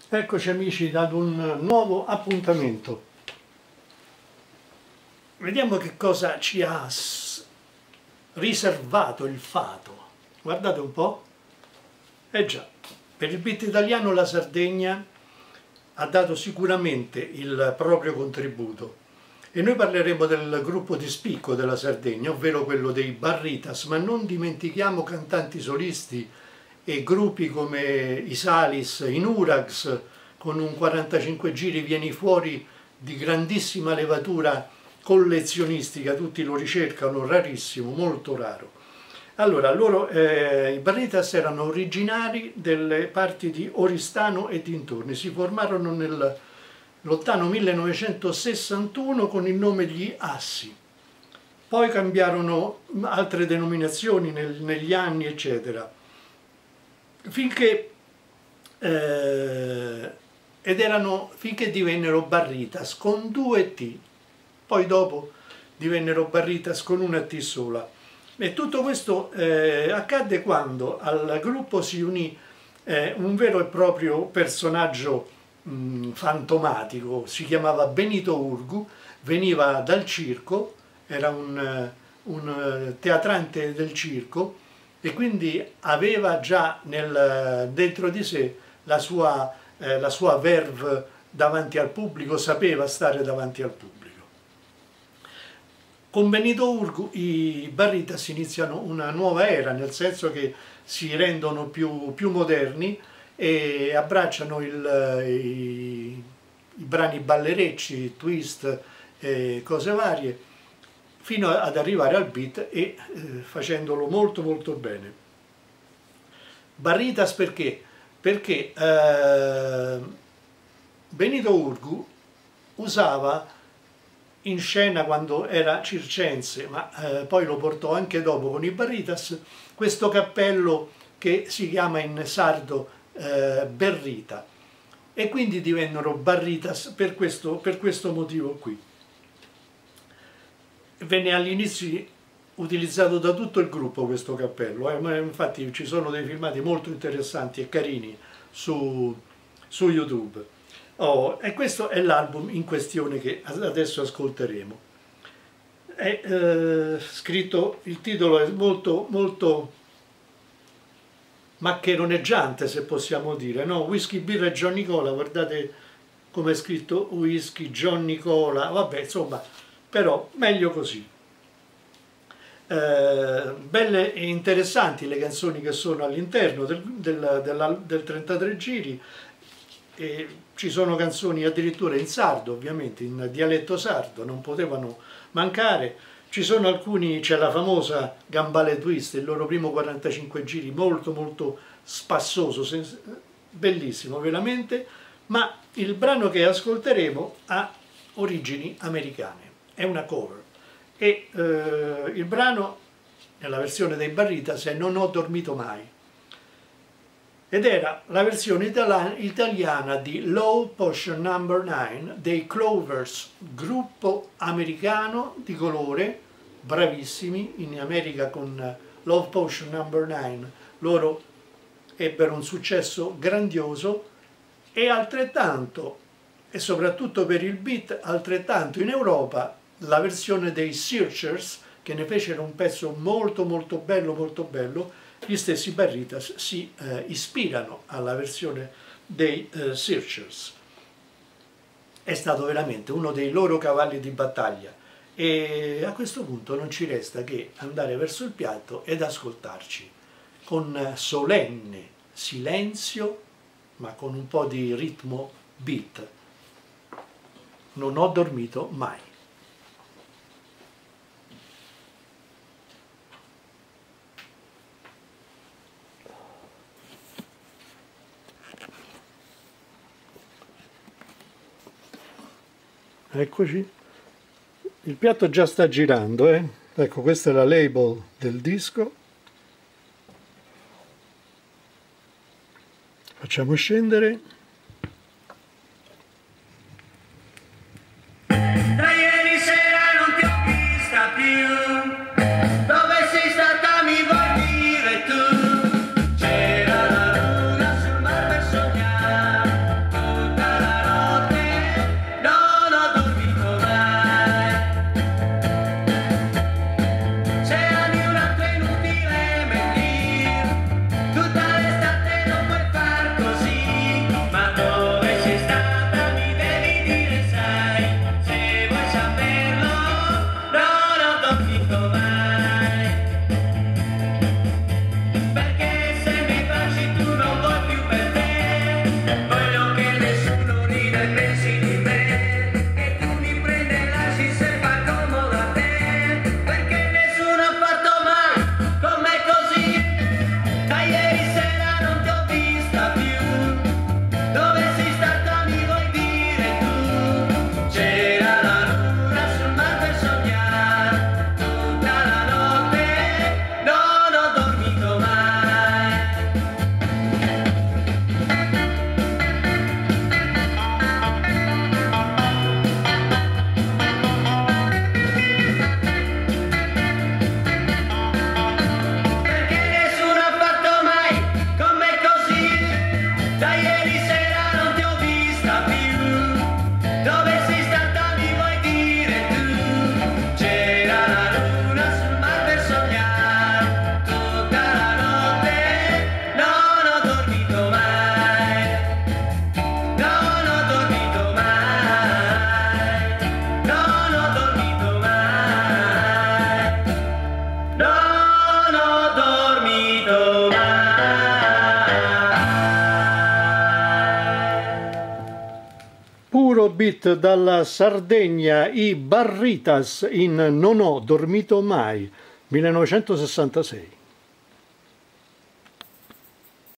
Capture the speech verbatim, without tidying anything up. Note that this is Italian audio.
Eccoci amici ad un nuovo appuntamento. Vediamo che cosa ci ha riservato il fato. Guardate un po'. Eh già, per il beat italiano la Sardegna ha dato sicuramente il proprio contributo. E noi parleremo del gruppo di spicco della Sardegna, ovvero quello dei Barritas, ma non dimentichiamo cantanti solisti e gruppi come i Salis, i Nurags, con un quarantacinque giri vieni fuori di grandissima levatura collezionistica, tutti lo ricercano, rarissimo, molto raro. Allora, loro, eh, i Barritas erano originari delle parti di Oristano e dintorni, si formarono nel lontano millenovecentosessantuno con il nome Gli Assi, poi cambiarono altre denominazioni nel, negli anni, eccetera, finché, eh, ed erano, finché divennero Barritas con due T, poi dopo divennero Barritas con una T sola. E tutto questo eh, accadde quando al gruppo si unì eh, un vero e proprio personaggio mh, fantomatico, si chiamava Benito Urgu, veniva dal circo, era un, un teatrante del circo, e quindi aveva già nel, dentro di sé la sua, eh, la sua verve davanti al pubblico, sapeva stare davanti al pubblico. Con Benito Urgu i Barritas iniziano una nuova era, nel senso che si rendono più, più moderni e abbracciano il, i, i brani ballerecci, twist, eh, cose varie, fino ad arrivare al beat e eh, facendolo molto molto bene. Barritas perché? Perché eh, Benito Urgu usava in scena quando era circense, ma eh, poi lo portò anche dopo con i Barritas, questo cappello che si chiama in sardo eh, berrita, e quindi divennero Barritas per questo, per questo motivo qui. Venne all'inizio utilizzato da tutto il gruppo questo cappello, eh? Infatti ci sono dei filmati molto interessanti e carini su, su YouTube. Oh, e questo è l'album in questione che adesso ascolteremo. È eh, scritto, il titolo è molto, molto maccheroneggiante, se possiamo dire, no? Whisky, birra e John Nicola, guardate come è scritto Whisky, John Nicola, vabbè, insomma, però meglio così. Eh, belle e interessanti le canzoni che sono all'interno del, del, del, del trentatré giri, e ci sono canzoni addirittura in sardo, ovviamente in dialetto sardo, non potevano mancare. Ci sono alcuni, c'è la famosa Gambale Twist, il loro primo quarantacinque giri, molto molto spassoso, bellissimo veramente, ma il brano che ascolteremo ha origini americane, è una cover, e eh, il brano nella versione dei Barritas è Non ho dormito mai, ed era la versione italiana di Love Potion number nine dei Clovers, gruppo americano di colore, bravissimi in America con Love Potion number nine, loro ebbero un successo grandioso, e altrettanto, e soprattutto per il beat, altrettanto in Europa la versione dei Searchers, che ne fecero un pezzo molto molto bello, molto bello. Gli stessi Barritas si eh, ispirano alla versione dei eh, Searchers. È stato veramente uno dei loro cavalli di battaglia, e a questo punto non ci resta che andare verso il piatto ed ascoltarci con solenne silenzio, ma con un po' di ritmo beat. Non ho dormito mai. Eccoci, il piatto già sta girando, eh? Ecco, questa è la label del disco. Facciamo scendere. Da ieri sera non ti ho vista più, dove sei stata mi vuoi dire tu? C'era la luna sul mar per sognare. Afrobeat dalla Sardegna, i Barritas in Non ho dormito mai, millenovecentosessantasei.